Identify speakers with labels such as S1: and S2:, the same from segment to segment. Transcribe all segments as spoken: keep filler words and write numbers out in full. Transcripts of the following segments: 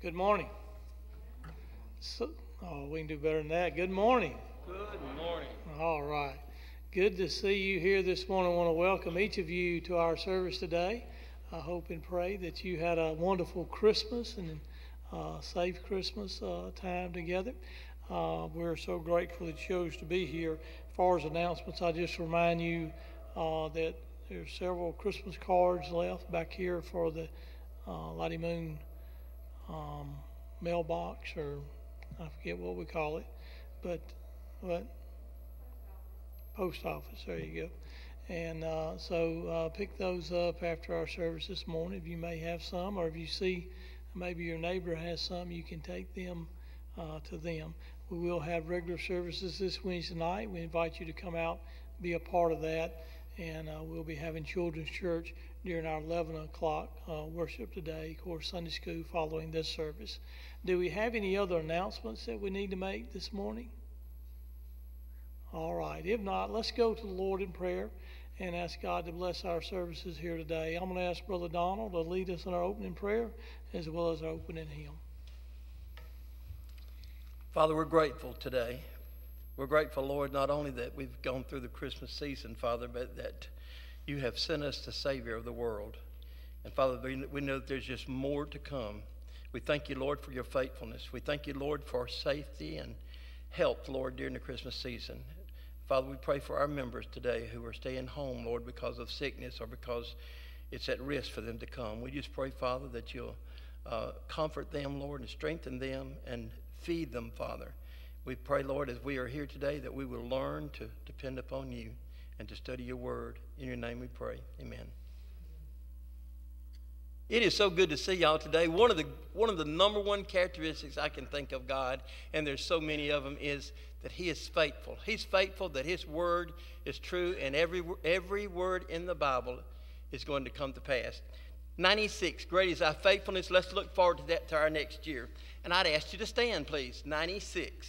S1: Good morning. So, oh, we can do better than that. Good morning.
S2: Good morning.
S1: All right. Good to see you here this morning. I want to welcome each of you to our service today. I hope and pray that you had a wonderful Christmas and uh, safe Christmas uh, time together. Uh, we're so grateful that you chose to be here. As far as announcements, I just remind you uh, that there's several Christmas cards left back here for the uh, Lottie Moon um, mailbox, or I forget what we call it, but what? Post office, there you go. And uh, so uh, pick those up after our service this morning. If you may have some, or if you see maybe your neighbor has some, you can take them uh, to them. We will have regular services this Wednesday night. We invite you to come out, be a part of that, and uh, we'll be having children's church during our eleven o'clock uh, worship today, of course, Sunday school following this service. Do we have any other announcements that we need to make this morning? All right. If not, let's go to the Lord in prayer and ask God to bless our services here today. I'm going to ask Brother Donald to lead us in our opening prayer as well as our opening hymn.
S2: Father, we're grateful today. We're grateful, Lord, not only that we've gone through the Christmas season, Father, but that you have sent us the Savior of the world. And Father, we know that there's just more to come. We thank you, Lord, for your faithfulness. We thank you, Lord, for safety and health, Lord, during the Christmas season. Father, we pray for our members today who are staying home, Lord, because of sickness or because it's at risk for them to come. We just pray, Father, that you'll uh, comfort them, Lord, and strengthen them and feed them, Father. We pray, Lord, as we are here today, that we will learn to depend upon you and to study your word. In your name we pray. Amen. It is so good to see y'all today. One of the one of the number one characteristics I can think of God, and there's so many of them, is that he is faithful. He's faithful, that his word is true, and every every word in the Bible is going to come to pass. ninety-six, great is thy faithfulness. Let's look forward to that to our next year. And I'd ask you to stand, please. ninety-six.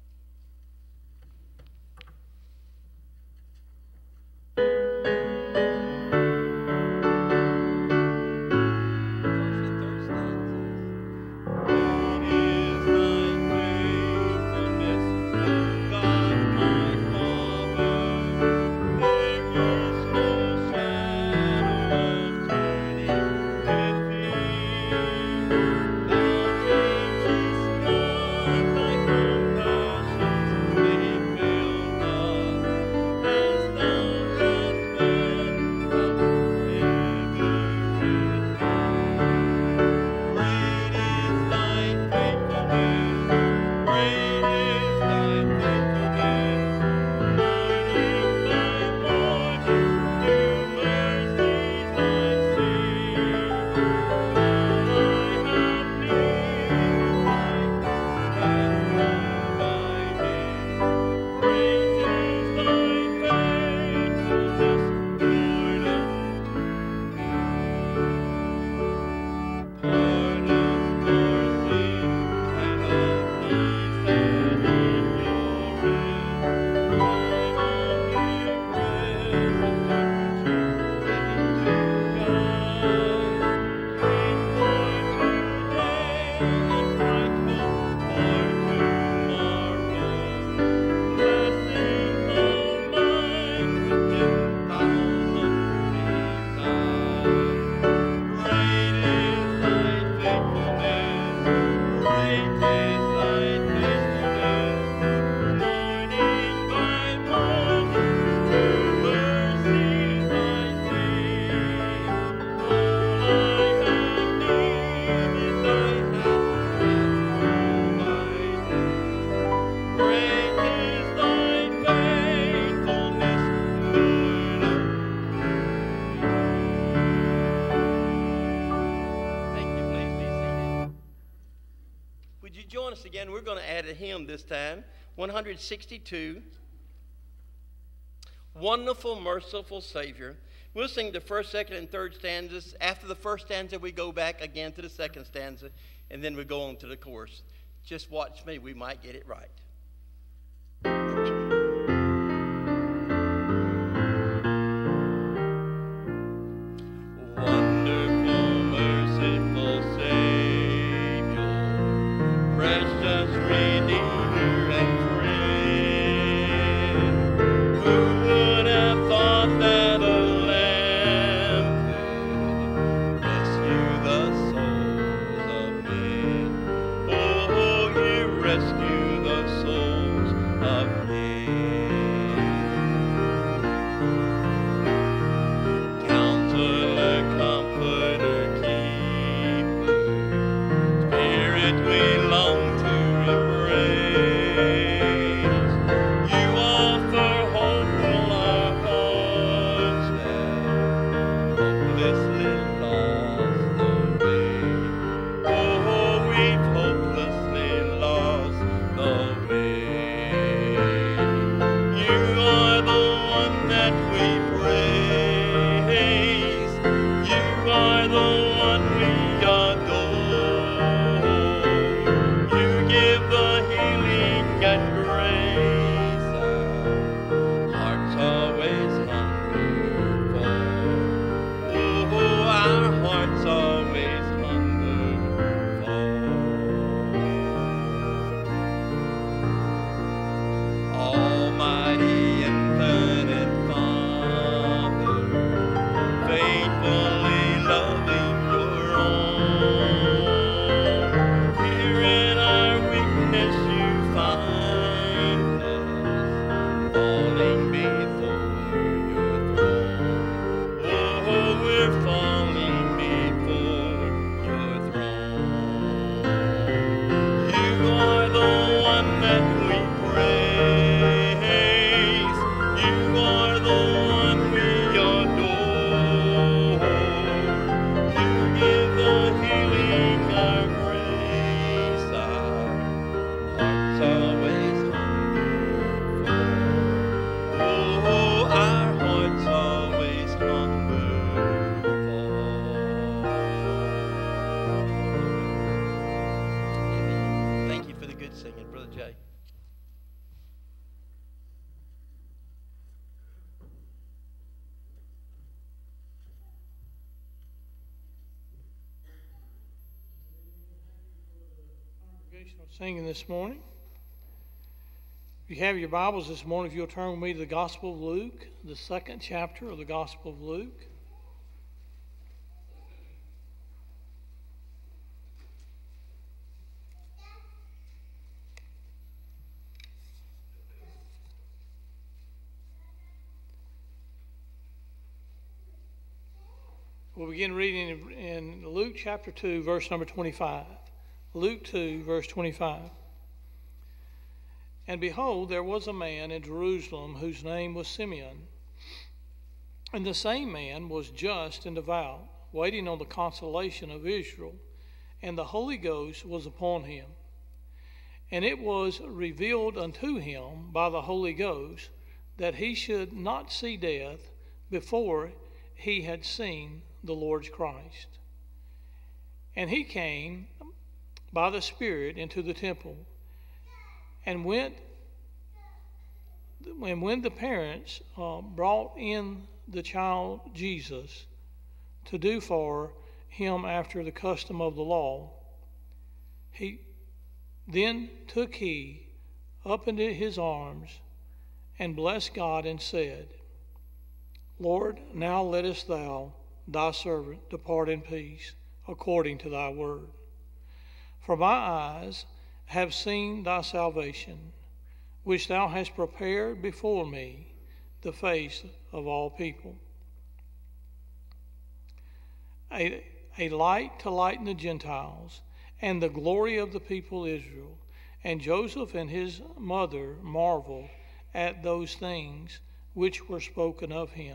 S2: Again, we're going to add a hymn this time, one sixty-two, Wonderful, Merciful Savior. We'll sing the first, second, and third stanzas. After the first stanza, we go back again to the second stanza, and then we go on to the chorus. Just watch me. We might get it right. Wonderful, merciful Savior,
S1: traditional singing this morning. If you have your Bibles this morning, if you'll turn with me to the Gospel of Luke, the second chapter of the Gospel of Luke. We'll begin reading in Luke chapter two, verse number twenty-five. Luke two, verse twenty-five. And behold, there was a man in Jerusalem whose name was Simeon. And the same man was just and devout, waiting on the consolation of Israel. And the Holy Ghost was upon him. And it was revealed unto him by the Holy Ghost that he should not see death before he had seen the Lord's Christ. And he came by the Spirit into the temple, and went, and when the parents uh, brought in the child Jesus to do for him after the custom of the law, he then took he up into his arms and blessed God and said, Lord, now lettest thou thy servant depart in peace, according to thy word. For my eyes have seen thy salvation, which thou hast prepared before me, the face of all people. A, a light to lighten the Gentiles, and the glory of the people Israel. And Joseph and his mother marveled at those things which were spoken of him.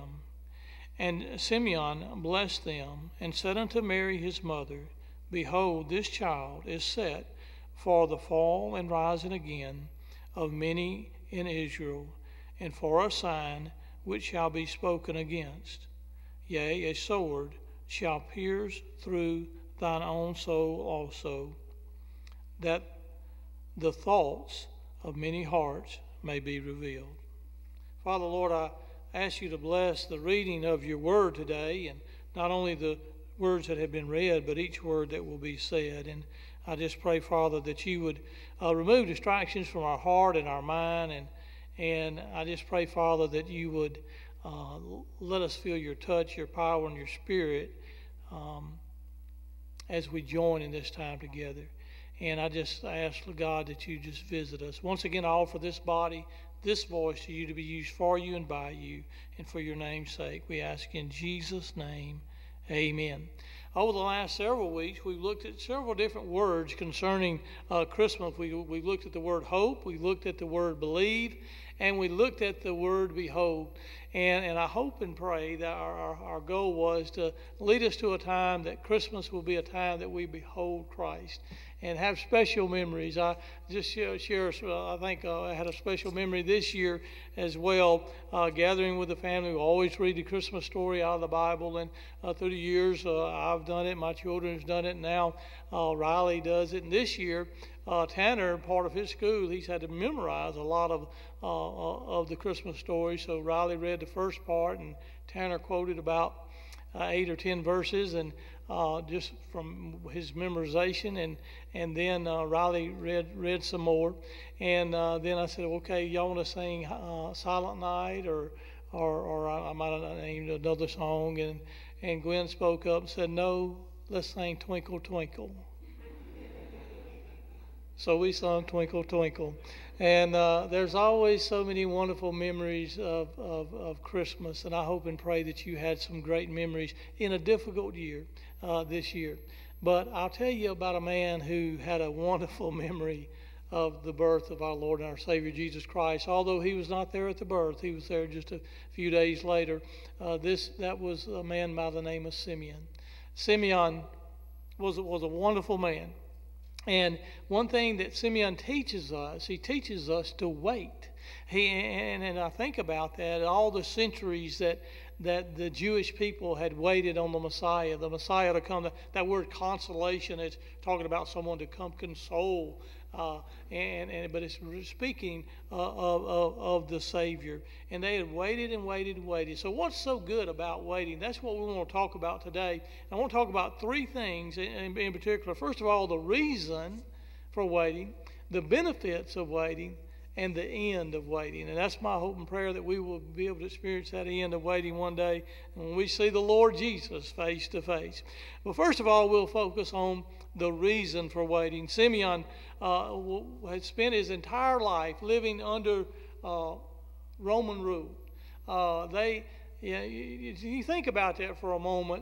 S1: And Simeon blessed them, and said unto Mary his mother, Behold, this child is set for the fall and rising again of many in Israel, and for a sign which shall be spoken against. Yea, a sword shall pierce through thine own soul also, that the thoughts of many hearts may be revealed. Father, Lord, I ask you to bless the reading of your word today, and not only the words that have been read, but each word that will be said. And I just pray, Father, that you would uh, remove distractions from our heart and our mind, and and I just pray, Father, that you would uh, let us feel your touch, your power, and your spirit um, as we join in this time together. And I just ask, God, that you just visit us. Once again, I offer this body, this voice to you to be used for you and by you, and for your name's sake. We ask in Jesus' name, amen. Over the last several weeks, we've looked at several different words concerning uh, Christmas. We, we looked at the word hope, we looked at the word believe, and we looked at the word behold. And, and I hope and pray that our, our, our goal was to lead us to a time that Christmas will be a time that we behold Christ and have special memories. I just share, share uh, I think uh, I had a special memory this year as well, uh, gathering with the family. We always read the Christmas story out of the Bible, and uh, through the years uh, I've done it, my children have done it, and now uh, Riley does it. And this year, uh, Tanner, part of his school, he's had to memorize a lot of uh, of the Christmas story. So Riley read the first part, and Tanner quoted about uh, eight or ten verses, and Uh, just from his memorization, and and then uh, Riley read read some more, and uh, then I said, okay, y'all want to sing uh, Silent Night, or or or I might have named another song, and and Gwen spoke up and said, no, let's sing Twinkle Twinkle. So we sung Twinkle Twinkle. And uh, there's always so many wonderful memories of, of, of Christmas, and I hope and pray that you had some great memories in a difficult year uh, this year. But I'll tell you about a man who had a wonderful memory of the birth of our Lord and our Savior Jesus Christ. Although he was not there at the birth, he was there just a few days later. Uh, this that was a man by the name of Simeon. Simeon was, was a wonderful man. And one thing that Simeon teaches us, he teaches us to wait. He and, and I think about that, all the centuries that that the Jewish people had waited on the Messiah, the Messiah to come. That word consolation is talking about someone to come console, uh, and, and but it's speaking uh, of, of, of the Savior. And they had waited and waited and waited. So what's so good about waiting? That's what we want to talk about today. I want to talk about three things in, in particular. First of all, the reason for waiting, the benefits of waiting, and the end of waiting. And that's my hope and prayer, that we will be able to experience that end of waiting one day when we see the Lord Jesus face to face. But first of all, we'll focus on the reason for waiting. Simeon uh, had spent his entire life living under uh, Roman rule. Uh, they, you, know, you, you think about that for a moment,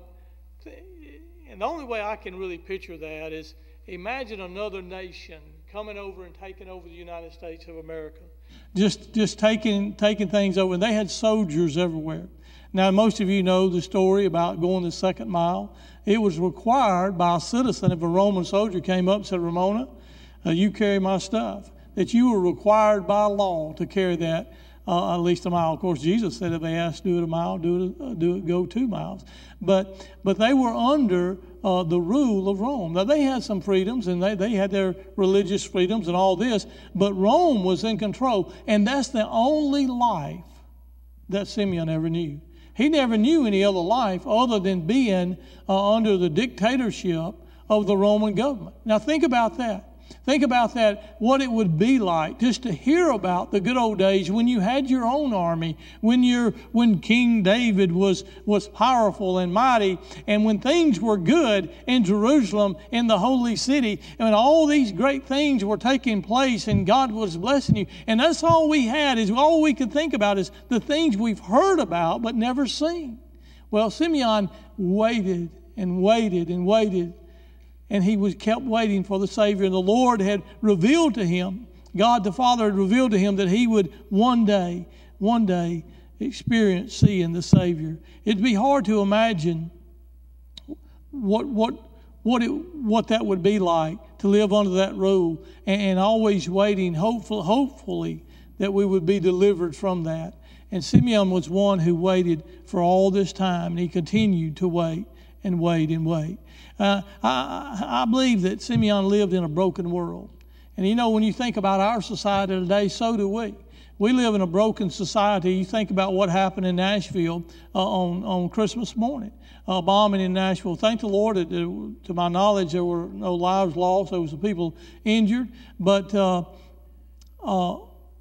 S1: and the only way I can really picture that is, imagine another nation coming over and taking over the United States of America.
S3: Just just taking taking things over. And they had soldiers everywhere. Now, most of you know the story about going the second mile. It was required by a citizen, if a Roman soldier came up and said, Ramona, uh, you carry my stuff, that you were required by law to carry that uh, at least a mile. Of course, Jesus said if they asked, do it a mile, do it, uh, do it, go two miles. But but they were under uh, the rule of Rome. Now, they had some freedoms, and they, they had their religious freedoms and all this, but Rome was in control. And that's the only life that Simeon ever knew. He never knew any other life other than being uh, under the dictatorship of the Roman government. Now, think about that. Think about that, what it would be like just to hear about the good old days when you had your own army, when you're, when King David was, was powerful and mighty, and when things were good in Jerusalem, in the holy city, and all these great things were taking place and God was blessing you. And that's all we had, is all we could think about is the things we've heard about but never seen. Well, Simeon waited and waited and waited. And he was kept waiting for the Savior. And the Lord had revealed to him, God the Father had revealed to him that he would one day, one day experience seeing the Savior. It'd be hard to imagine what what what it what that would be like to live under that rule and, and always waiting, hopeful, hopefully that we would be delivered from that. And Simeon was one who waited for all this time, and he continued to wait and wait and wait. Uh, I, I believe that Simeon lived in a broken world. And you know, when you think about our society today, so do we. We live in a broken society. You think about what happened in Nashville uh, on, on Christmas morning, a uh, bombing in Nashville. Thank the Lord, that, uh, to my knowledge, there were no lives lost. There was some people injured. But uh, uh,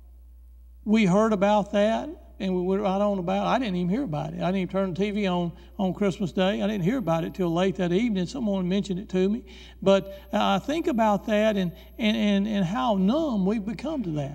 S3: we heard about that. And we went right on about it. I didn't even hear about it. I didn't even turn the T V on on Christmas Day. I didn't hear about it till late that evening. Someone mentioned it to me. But I uh, think about that and, and, and, and how numb we've become to that.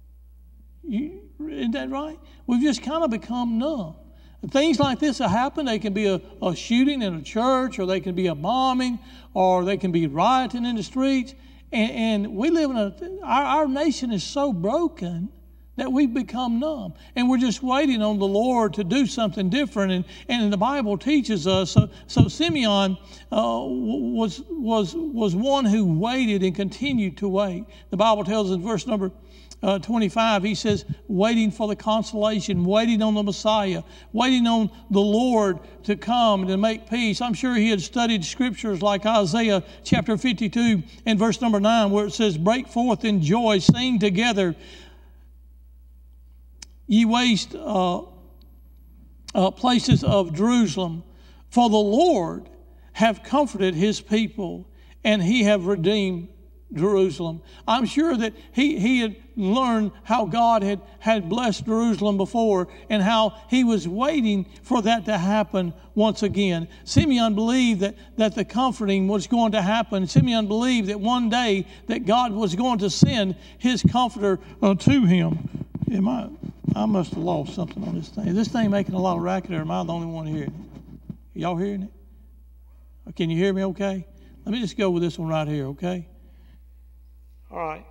S3: You, isn't that right? We've just kind of become numb. Things like this will happen. They can be a, a shooting in a church, or they can be a bombing, or they can be rioting in the streets. And, and we live in a, our, our nation is so broken that we've become numb. And we're just waiting on the Lord to do something different. And, and the Bible teaches us. So, so Simeon uh, was, was, was one who waited and continued to wait. The Bible tells us in verse number uh, twenty-five, he says, waiting for the consolation, waiting on the Messiah, waiting on the Lord to come and to make peace. I'm sure he had studied scriptures like Isaiah chapter fifty-two and verse number nine, where it says, break forth in joy, sing together, ye waste uh, uh, places of Jerusalem, for the Lord have comforted his people, and he have redeemed Jerusalem. I'm sure that he, he had learned how God had, had blessed Jerusalem before, and how he was waiting for that to happen once again. Simeon believed that, that the comforting was going to happen. Simeon believed that one day that God was going to send his comforter uh, to him. Am I... I must have lost something on this thing. Is this thing making a lot of racket, or am I the only one hearing it? Y'all hearing it? Can you hear me okay? Let me just go with this one right here, okay?
S1: All right.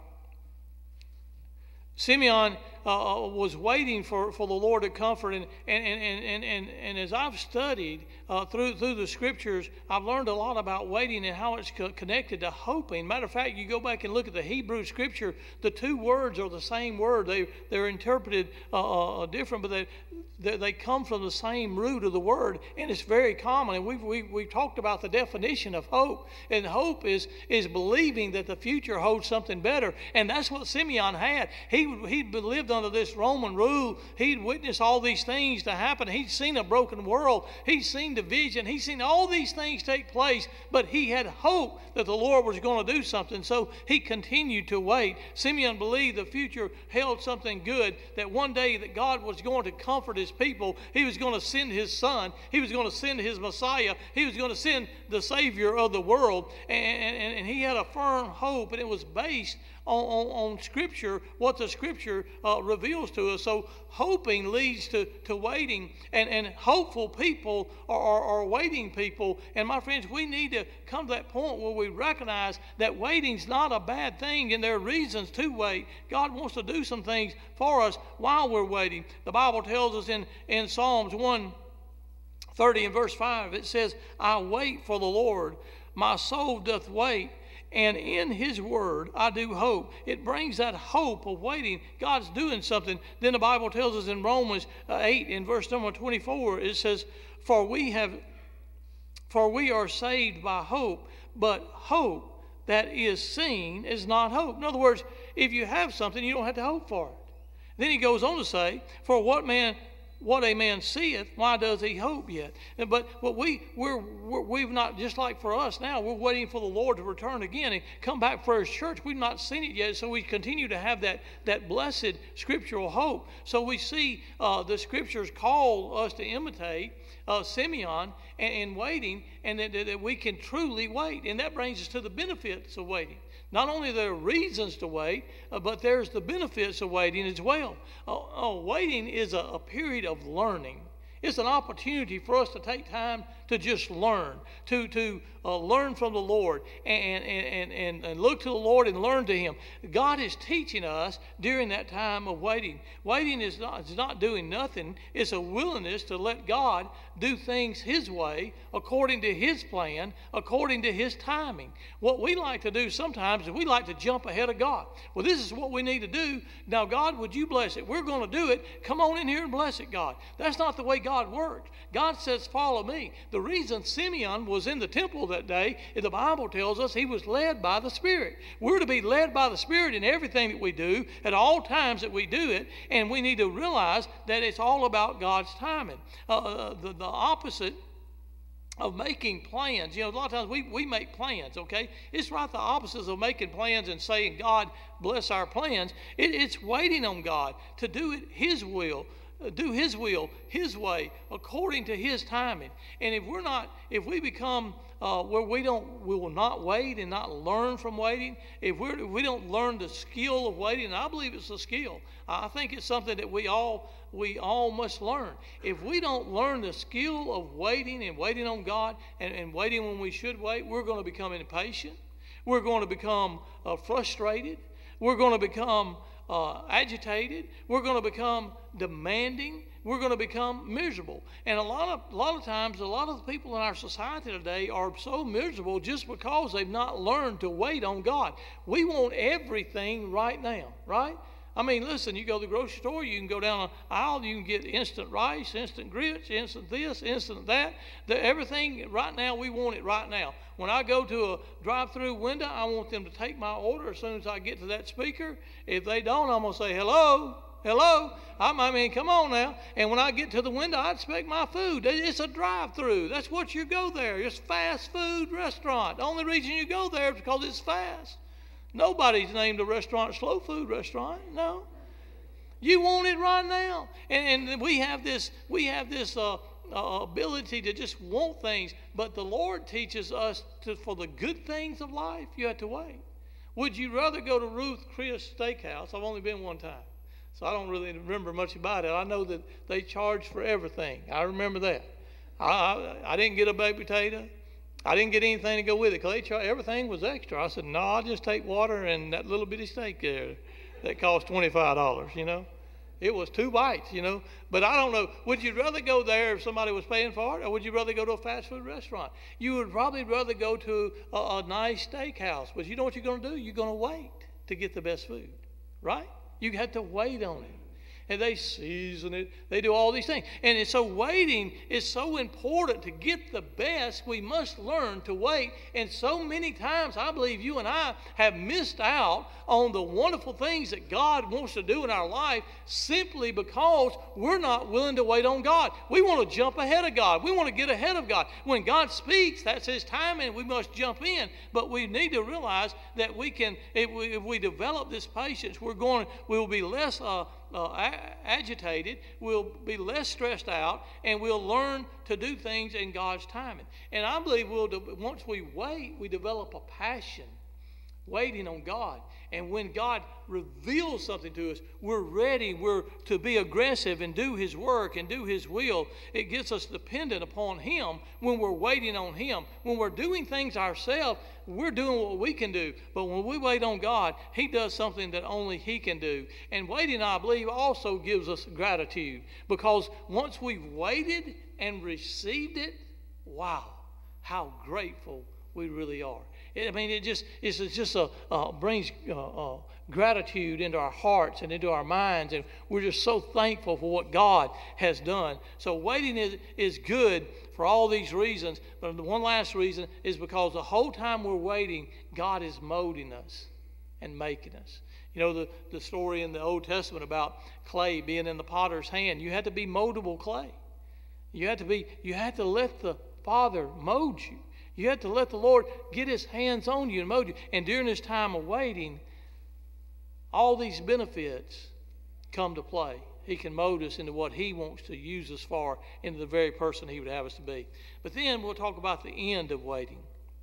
S1: Simeon uh, was waiting for, for the Lord to comfort. And, and, and, and, and, and as I've studied uh, through, through the scriptures, I've learned a lot about waiting and how it's co- connected to hoping. Matter of fact, you go back and look at the Hebrew scripture, the two words are the same word. They, they're interpreted uh, uh, different, but they, they, they come from the same root of the word, and it's very common. And we've, we've, we've talked about the definition of hope. And hope is, is believing that the future holds something better. And that's what Simeon had. He, he lived lived under this Roman rule. He'd witnessed all these things to happen. He'd seen a broken world. He'd seen division. He'd seen all these things take place, but he had hope that the Lord was going to do something, so he continued to wait. Simeon believed the future held something good, that one day that God was going to comfort his people. He was going to send his son. He was going to send his Messiah. He was going to send the Savior of the world, and, and, and he had a firm hope, and it was based on, on, on Scripture, what the Scripture uh, reveals to us. So hoping leads to, to waiting, and, and hopeful people are, are, are waiting people. And my friends, we need to come to that point where we recognize that waiting's not a bad thing, and there are reasons to wait. God wants to do some things for us while we're waiting. The Bible tells us in, in Psalms one thirty and verse five, it says, I wait for the Lord, my soul doth wait, and in his word I do hope. It brings that hope of waiting. God's doing something. Then the Bible tells us in Romans eight in verse number twenty-four, it says, For we have for we are saved by hope, but hope that is seen is not hope. In other words, if you have something, you don't have to hope for it. Then he goes on to say, For what man What a man seeth, why does he hope yet? But but we we're, we're we've not, just like for us now, we're waiting for the Lord to return again and come back for his church. We've not seen it yet, so we continue to have that that blessed scriptural hope. So we see uh, the scriptures call us to imitate uh, Simeon and, and waiting, and that, that we can truly wait, and that brings us to the benefits of waiting. Not only are there reasons to wait, uh, but there's the benefits of waiting as well. Uh, uh, waiting is a, a period of learning. It's an opportunity for us to take time to just learn, to, to uh, learn from the Lord and, and, and, and look to the Lord and learn to him. God is teaching us during that time of waiting. Waiting is not, is not doing nothing. It's a willingness to let God do things his way, according to his plan, according to his timing. What we like to do sometimes is we like to jump ahead of God. Well, this is what we need to do. Now, God, would you bless it? We're going to do it. Come on in here and bless it, God. That's not the way God works. God says, follow me. The reason Simeon was in the temple that day, the Bible tells us he was led by the Spirit. We're to be led by the Spirit in everything that we do, at all times that we do it, and we need to realize that it's all about God's timing. Uh, the, the opposite of making plans, you know, a lot of times we, we make plans, okay? It's right the opposite of making plans and saying, God, bless our plans. It, it's waiting on God to do it his will. Do his will, his way, according to his timing. And if we're not, if we become uh, where we don't, we will not wait and not learn from waiting. If we're, if we don't learn the skill of waiting, and I believe it's a skill. I think it's something that we all we all must learn. If we don't learn the skill of waiting and waiting on God and, and waiting when we should wait, we're going to become impatient. We're going to become uh, frustrated. We're going to become Uh, agitated. We're going to become demanding. We're going to become miserable. And a lot of a lot of times, a lot of the people in our society today are so miserable just because they've not learned to wait on God. We want everything right now, right? I mean, listen, you go to the grocery store, you can go down an aisle, you can get instant rice, instant grits, instant this, instant that. The, everything right now, we want it right now. When I go to a drive-through window, I want them to take my order as soon as I get to that speaker. If they don't, I'm going to say, hello, hello. I mean, come on now. And when I get to the window, I expect my food. It's a drive-through. That's what you go there. It's a fast food restaurant. The only reason you go there is because it's fast. Nobody's named a restaurant slow food restaurant. No. You want it right now. And, and we have this, we have this uh, uh, ability to just want things. But the Lord teaches us to, for the good things of life, you have to wait. Would you rather go to Ruth Chris Steakhouse? I've only been one time, so I don't really remember much about it. I know that they charge for everything. I remember that. I, I, I didn't get a baked potato. I didn't get anything to go with it because everything was extra. I said, no, I'll just take water and that little bitty steak there that cost twenty-five dollars, you know. It was two bites, you know. But I don't know, would you rather go there if somebody was paying for it, or would you rather go to a fast food restaurant? You would probably rather go to a, a nice steakhouse. But you know what you're going to do? You're going to wait to get the best food, right? You have to wait on it. and they season it. They do all these things. And it's so waiting is so important. To get the best, we must learn to wait. And so many times, I believe you and I have missed out on the wonderful things that God wants to do in our life simply because we're not willing to wait on God. We want to jump ahead of God. We want to get ahead of God. When God speaks, that's His time, and we must jump in. But we need to realize that we can, if we, if we develop this patience, we're going, we will be less uh, uh, agitated, we'll be less stressed out, and we'll learn to do things in God's timing. And I believe we'll de- once we wait, we develop a passion waiting on God. And when God reveals something to us, we're ready, we're to be aggressive and do His work and do His will. It gets us dependent upon Him when we're waiting on Him. When we're doing things ourselves, we're doing what we can do. But when we wait on God, He does something that only He can do. And waiting, I believe, also gives us gratitude. Because once we've waited and received it, wow, how grateful we really are. I mean, it just it's just a uh, brings uh, uh, gratitude into our hearts and into our minds, and we're just so thankful for what God has done. So waiting is is good for all these reasons, but the one last reason is because the whole time we're waiting, God is molding us and making us. You know the the story in the Old Testament about clay being in the potter's hand. You had to be moldable clay. You had to be. You had to let the Father mold you. You have to let the Lord get His hands on you and mold you. And during this time of waiting, all these benefits come to play. He can mold us into what He wants to use us for, into the very person He would have us to be. But then we'll talk about the end of waiting.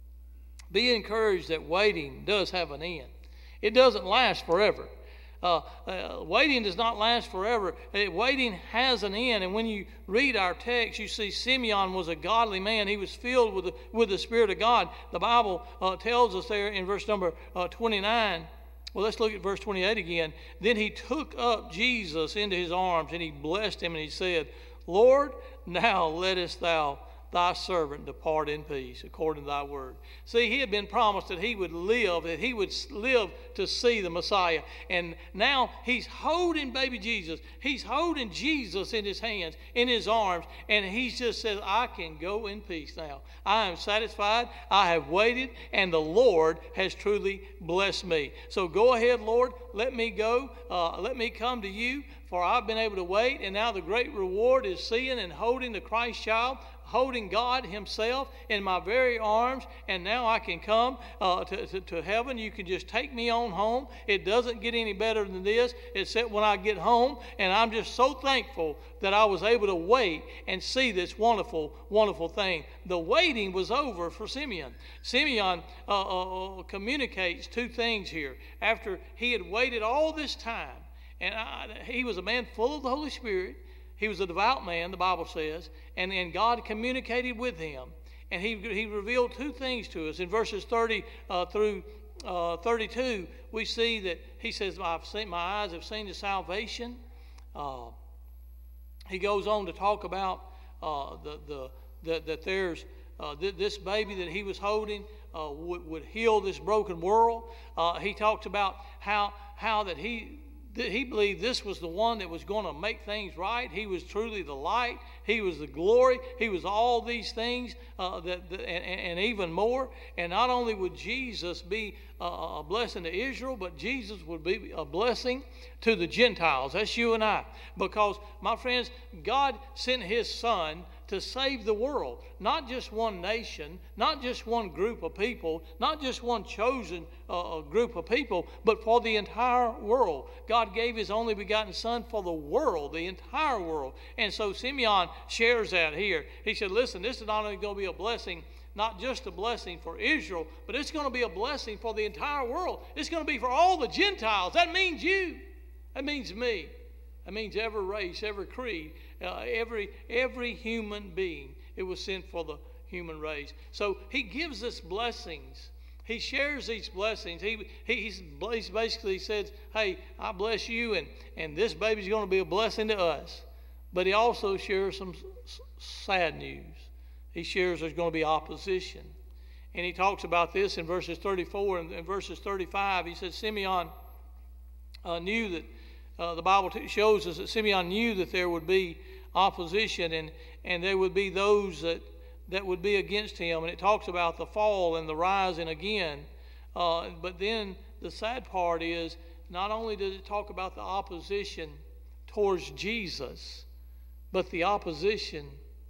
S1: Be encouraged that waiting does have an end. It doesn't last forever. Uh, uh, waiting does not last forever. Uh, waiting has an end. And when you read our text, you see Simeon was a godly man. He was filled with the, with the Spirit of God. The Bible uh, tells us there in verse number uh, twenty-nine. Well, let's look at verse twenty-eight again. Then he took up Jesus into his arms, and he blessed him, and he said, Lord, now lettest thou thy servant depart in peace according to thy word. See, he had been promised that he would live, that he would live to see the Messiah. And now he's holding baby Jesus. He's holding Jesus in his hands, in his arms. And he just says, I can go in peace now. I am satisfied. I have waited, and the Lord has truly blessed me. So go ahead, Lord. Let me go. Uh, let me come to you, for I've been able to wait. And now the great reward is seeing and holding the Christ child, holding God Himself in my very arms, and now I can come uh, to, to, to heaven. You can just take me on home. It doesn't get any better than this, except when I get home, and I'm just so thankful that I was able to wait and see this wonderful, wonderful thing. The waiting was over for Simeon. Simeon uh, uh, communicates two things here. After he had waited all this time, and I, he was a man full of the Holy Spirit. He was a devout man, the Bible says, and, and God communicated with him. And he, he revealed two things to us. In verses thirty uh, through uh, thirty-two, we see that he says, I've seen, my eyes have seen the salvation. Uh, he goes on to talk about uh, the, the, the, that there's uh, th- this baby that he was holding uh, would, would heal this broken world. Uh, he talks about how, how that he... He believed this was the one that was going to make things right. He was truly the light. He was the glory. He was all these things uh, that, that and, and even more. And not only would Jesus be a blessing to Israel, but Jesus would be a blessing to the Gentiles. That's you and I. Because, my friends, God sent His Son to save the world. Not just one nation, not just one group of people, not just one chosen uh, group of people, but for the entire world. God gave His only begotten Son for the world, the entire world. And so Simeon shares that here. He said, listen, this is not only going to be a blessing, not just a blessing for Israel, but it's going to be a blessing for the entire world. It's going to be for all the Gentiles. That means you. That means me. That means every race, every creed, uh, every every human being. It was sent for the human race. So He gives us blessings. He shares these blessings. He, he he's, he's basically says, hey, I bless you, and, and this baby's going to be a blessing to us. But He also shares some s- sad news. He shares there's going to be opposition. And He talks about this in verses thirty-four and in verses thirty-five. He says, Simeon uh, knew that uh, the Bible t- shows us that Simeon knew that there would be opposition, and, and there would be those that, that would be against him. And it talks about the fall and the rising again. Uh, but then the sad part is, not only does it talk about the opposition towards Jesus, but the opposition,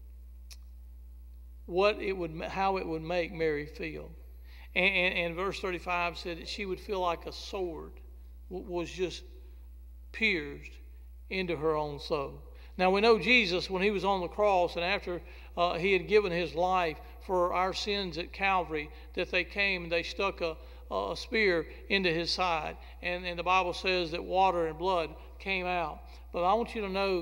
S1: what it would, how it would make Mary feel. And, and, and verse thirty-five said that she would feel like a sword was just pierced into her own soul. Now we know Jesus, when he was on the cross and after uh, he had given his life for our sins at Calvary, that they came and they stuck a, a spear into his side. And, and the Bible says that water and blood came out. But I want you to know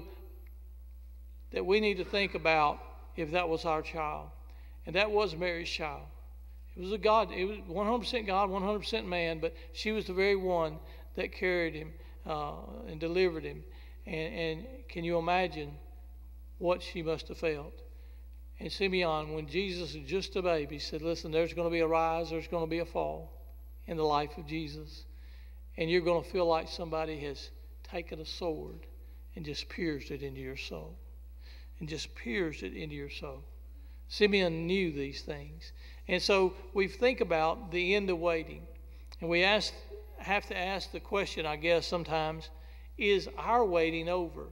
S1: that we need to think about if that was our child. And that was Mary's child. It was a God, it was one hundred percent God, one hundred percent man, but she was the very one that carried him uh, and delivered him. And, and can you imagine what she must have felt? And Simeon, when Jesus was just a baby, said, listen, there's going to be a rise, there's going to be a fall in the life of Jesus. And you're going to feel like somebody has taken a sword and just pierced it into your soul. And just pierced it into your soul. Simeon knew these things. And so we think about the end of waiting. And we ask, have to ask the question, I guess, sometimes, is our waiting over?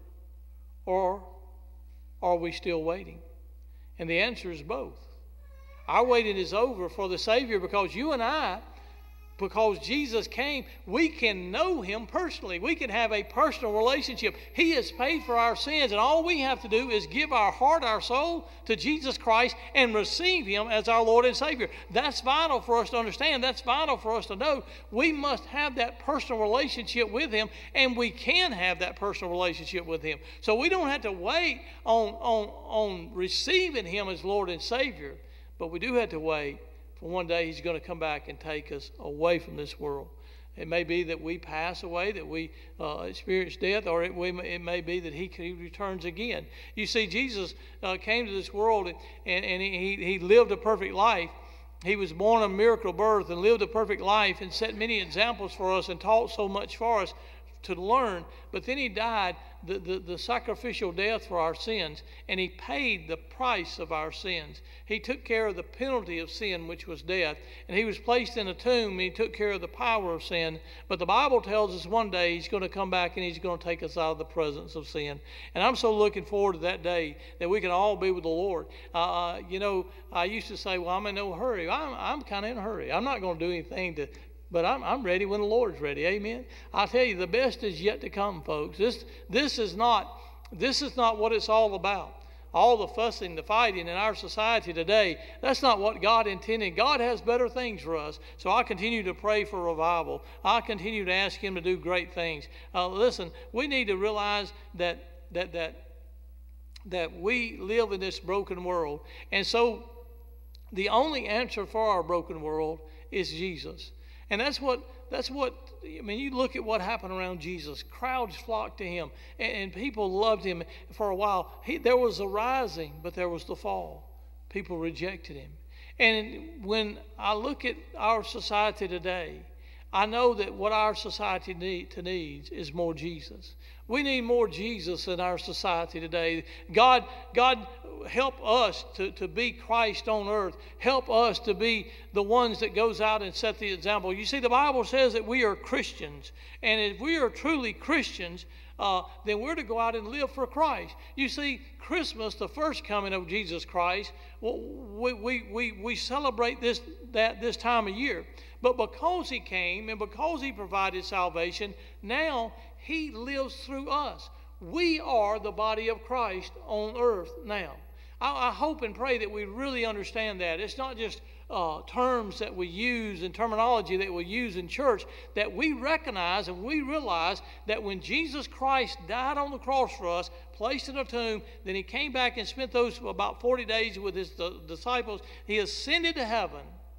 S1: Or are we still waiting? And the answer is both. Our waiting is over for the Savior because you and I, because Jesus came, we can know him personally. We can have a personal relationship. He has paid for our sins, and all we have to do is give our heart, our soul to Jesus Christ and receive him as our Lord and Savior. That's vital for us to understand. That's vital for us to know. We must have that personal relationship with him, and we can have that personal relationship with him. So we don't have to wait on, on, on receiving him as Lord and Savior, but we do have to wait. One day he's going to come back and take us away from this world. It may be that we pass away, that we uh, experience death, or it, we, it may be that he, he returns again. You see, Jesus uh, came to this world and, and, and he, he lived a perfect life. He was born a miracle birth and lived a perfect life and set many examples for us and taught so much for us to learn. But then he died the, the, the sacrificial death for our sins, and he paid the price of our sins. He took care of the penalty of sin, which was death, and he was placed in a tomb, and he took care of the power of sin. But the Bible tells us one day he's going to come back and he's going to take us out of the presence of sin. And I'm so looking forward to that day that we can all be with the Lord. Uh, you know, I used to say, well, I'm in no hurry. I'm, I'm kind of in a hurry. I'm not going to do anything to... But I'm, I'm ready when the Lord's ready. Amen. I'll tell you, the best is yet to come, folks. This, this is not, this is not what it's all about. All the fussing, the fighting in our society today, that's not what God intended. God has better things for us. So I continue to pray for revival. I continue to ask him to do great things. Uh, listen, we need to realize that, that, that, that we live in this broken world. And so the only answer for our broken world is Jesus. And that's what, that's what, I mean, you look at what happened around Jesus. Crowds flocked to him, and, and people loved him for a while. He, there was a rising, but there was the fall. People rejected him. And when I look at our society today, I know that what our society need, to needs is more Jesus. We need more Jesus in our society today. God, God, help us to, to be Christ on earth. Help us to be the ones that goes out and set the example. You see, the Bible says that we are Christians. And if we are truly Christians, uh, then we're to go out and live for Christ. You see, Christmas, the first coming of Jesus Christ, we, we, we, we celebrate this, that, this time of year. But because he came and because he provided salvation, now he lives through us. We are the body of Christ on earth now. I, I hope and pray that we really understand that. It's not just uh, terms that we use and terminology that we use in church, that we recognize and we realize that when Jesus Christ died on the cross for us, placed in a tomb, then he came back and spent those about forty days with his uh, disciples. He ascended to heaven.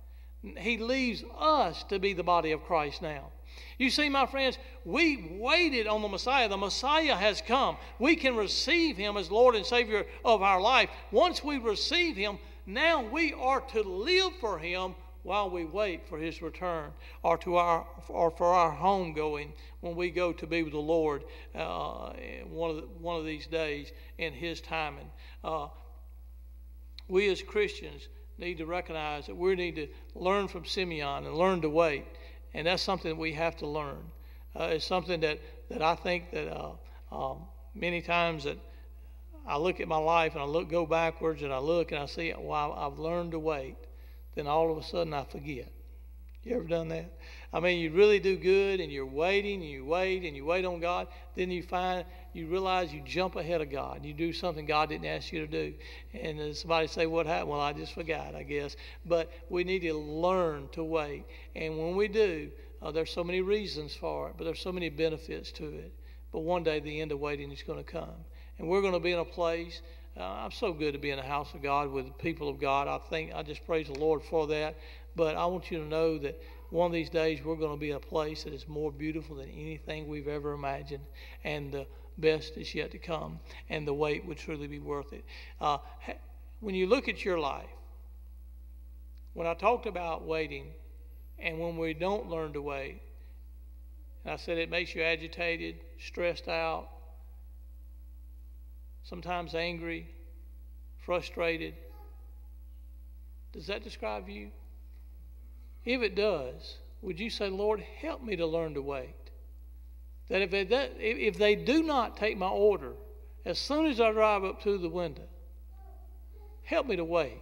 S1: He leaves us to be the body of Christ now. You see, my friends, we waited on the Messiah. The Messiah has come. We can receive him as Lord and Savior of our life. Once we receive him, now we are to live for him while we wait for his return, or to our or for our home going when we go to be with the Lord uh, one of the, one of these days in his timing. Uh, we as Christians need to recognize that we need to learn from Simeon and learn to wait, and that's something that we have to learn. Uh, it's something that, that I think that uh, um, many times that I look at my life and I look go backwards and I look and I see, well, I've learned to wait. Then all of a sudden I forget. You ever done that? I mean, you really do good and you're waiting and you wait and you wait on God. Then you find, you realize you jump ahead of God. You do something God didn't ask you to do. And then somebody say, what happened? Well, I just forgot, I guess. But we need to learn to wait. And when we do, uh, there's so many reasons for it, but there's so many benefits to it. But one day the end of waiting is going to come. And we're going to be in a place, uh, I'm so good to be in the house of God with the people of God. I think, I just praise the Lord for that. But I want you to know that one of these days we're going to be in a place that is more beautiful than anything we've ever imagined. And the best is yet to come. And the wait would truly be worth it. Uh, when you look at your life, when I talked about waiting, and when we don't learn to wait, and I said it makes you agitated, stressed out, sometimes angry, frustrated. Does that describe you? If it does, would you say, Lord, help me to learn to wait? That if they, that, if they do not take my order, as soon as I drive up to the window, help me to wait.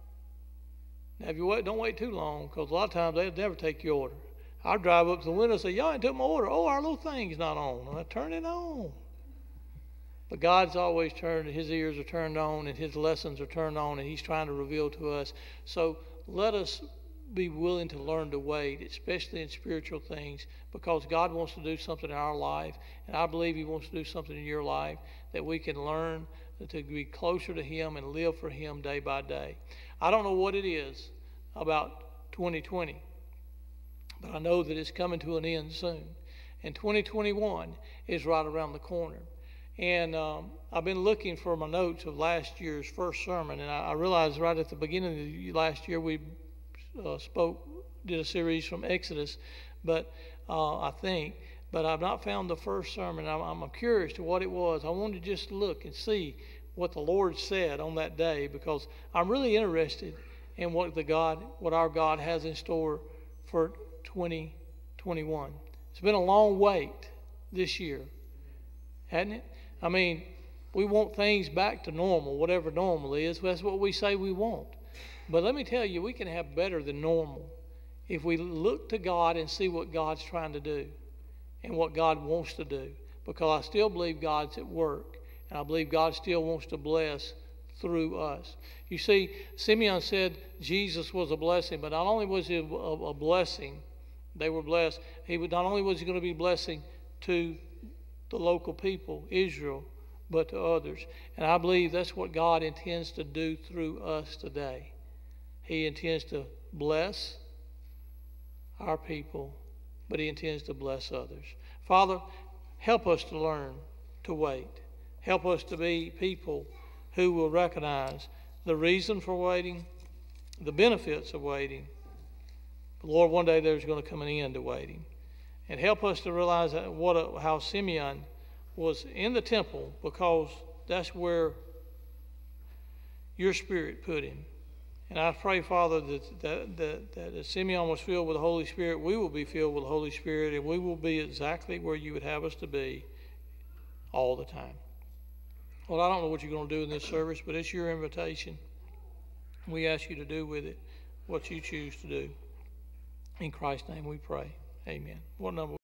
S1: Now, if you wait, don't wait too long, because a lot of times they'll never take your order. I'll drive up to the window and say, y'all ain't took my order. Oh, our little thing's not on. And I turn it on. But God's always turned, his ears are turned on, and his lessons are turned on, and he's trying to reveal to us. So let us be willing to learn to wait, especially in spiritual things, because God wants to do something in our life, and I believe he wants to do something in your life, that we can learn to be closer to him and live for him day by day. I don't know what it is about twenty twenty, but I know that it's coming to an end soon. And twenty twenty-one is right around the corner. And um, I've been looking for my notes of last year's first sermon, and I, I realized right at the beginning of the last year we uh, spoke, did a series from Exodus, but uh, I think, but I've not found the first sermon. I'm, I'm curious to what it was. I wanted to just look and see what the Lord said on that day, because I'm really interested in what the God, what our God has in store for twenty twenty-one. It's been a long wait this year, hasn't it? I mean, we want things back to normal, whatever normal is. That's what we say we want. But let me tell you, we can have better than normal if we look to God and see what God's trying to do and what God wants to do. Because I still believe God's at work, and I believe God still wants to bless through us. You see, Simeon said Jesus was a blessing, but not only was he a, a blessing, they were blessed. He would, not only was he going to be a blessing to the local people, Israel, but to others. And I believe that's what God intends to do through us today. He intends to bless our people, but he intends to bless others. Father, help us to learn to wait. Help us to be people who will recognize the reason for waiting, the benefits of waiting. But Lord, one day there's going to come an end to waiting. And help us to realize that what a, how Simeon was in the temple, because that's where your Spirit put him. And I pray, Father, that, that, that, that as Simeon was filled with the Holy Spirit, we will be filled with the Holy Spirit, and we will be exactly where you would have us to be all the time. Well, I don't know what you're going to do in this service, but it's your invitation. We ask you to do with it what you choose to do. In Christ's name we pray. Amen. What number?